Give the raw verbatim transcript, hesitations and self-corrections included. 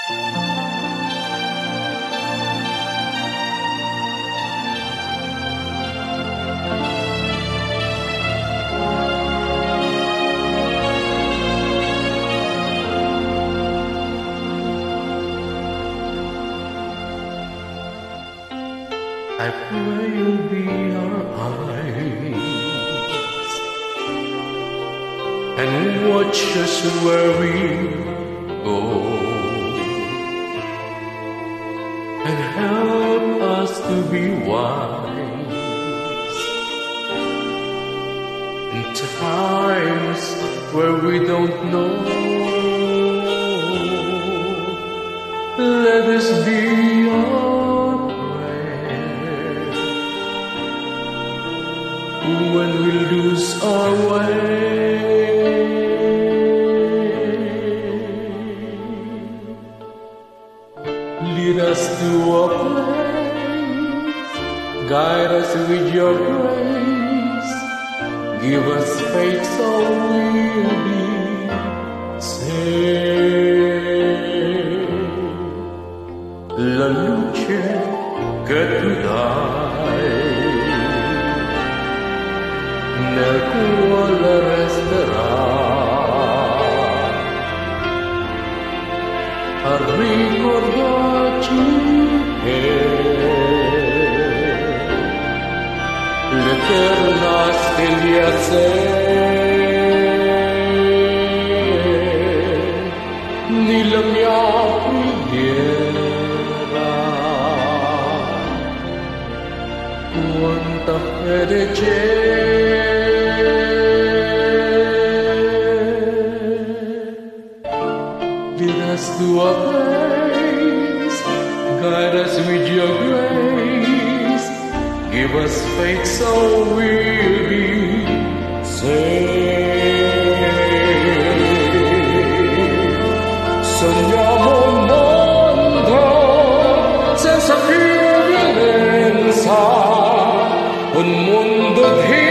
I pray you'll be our eyes and watch us where we go, and help us to be wise in times where we don't know. Let us be our when we lose our way. Lead us to a place, guide us with your grace, give us faith so we'll be saved. La luce che tu dai nel cuore resterà a ricordarci che l'eterna stella sei nella mia preghiera. Quanta fede c'è. Lead us to a place, guide us with your grace, give us faith so we'll be saved. Sogniamo un mondo senza più violenza, un mondo di